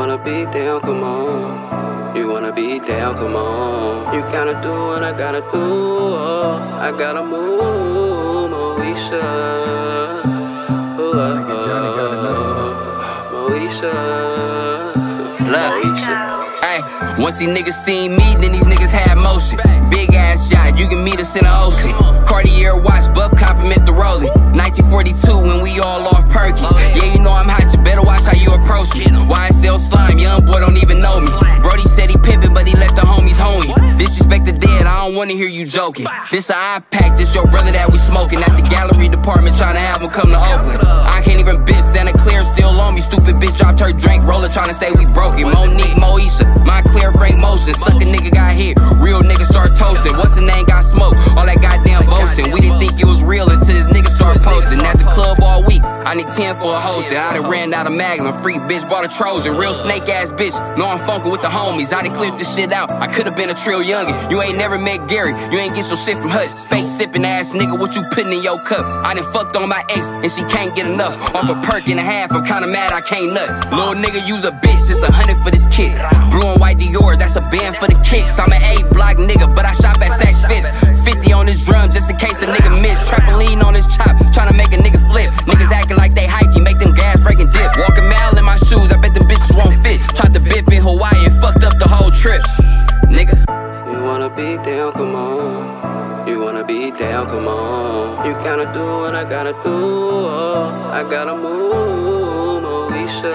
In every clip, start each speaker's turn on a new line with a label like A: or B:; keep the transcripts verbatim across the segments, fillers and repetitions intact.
A: wanna be down, come on. You wanna be down, come on. You gotta do what I gotta do. Oh, I gotta move, Moesha. Oh,
B: Nigga Johnny got another one.
A: Moesha.
C: Look, hey, once these niggas seen me, then these niggas had motion. Big ass yacht, you can meet us in the ocean. Cartier watch, buff compliment the rollie. nineteen forty-two when we all off Perkies. Yeah, you know I'm hot, you better watch how you approach me. Y S L slime, young boy don't even know me. Brody said he pimpin', but he let the homies home me. Disrespect the dead, I don't wanna hear you joking. This a iPack, this your brother that we smoking. At the gallery department tryna have him come to Oakland. I can't even bitch, Santa Claire still on me. Stupid bitch dropped her drink, roller tryna say we broke it. Monique, Moesha, Montclair, Frank Motion. Suck a nigga got hit, real niggas start toasting. What's the name got smoke, all that goddamn boasting. We didn't think it was real until this nigga start posting. At the club all week, I need ten for a hosting. I done ran out of Magnum, free bitch bought a Trojan. Real snake ass bitch, know I'm funkin' with the homies. I done clipped this shit out, I could've been a trill youngin'. You ain't never met Gary, you ain't get your shit from Hutch. Fake sippin' ass nigga, what you puttin' in your cup? I done fucked on my ex, and she can't get enough. Off a perk and a half, I'm kinda mad I can't nut. Little nigga use a bitch, just a hundred for this kid. Blue and white Dior's, that's a band for the kicks. I'm an A-block nigga, but I shop at Saks Fifth. fifty on this drum, just in case a nigga miss. Trampoline on this chop, tryna make a nigga flip. Niggas acting like they hypey, make them gas breaking dip. Walking mile in my shoes, I bet them bitches won't fit. Tried to bip in Hawaii and fucked up the whole trip. Nigga.
A: You wanna be down, come on. You wanna be down, come on. You gotta do what I gotta do. Oh, I gotta move, Moesha.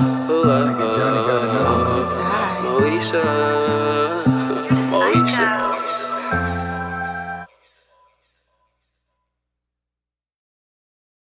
A: Oh,
B: Nigga Johnny got another one.
A: Moesha. Moesha.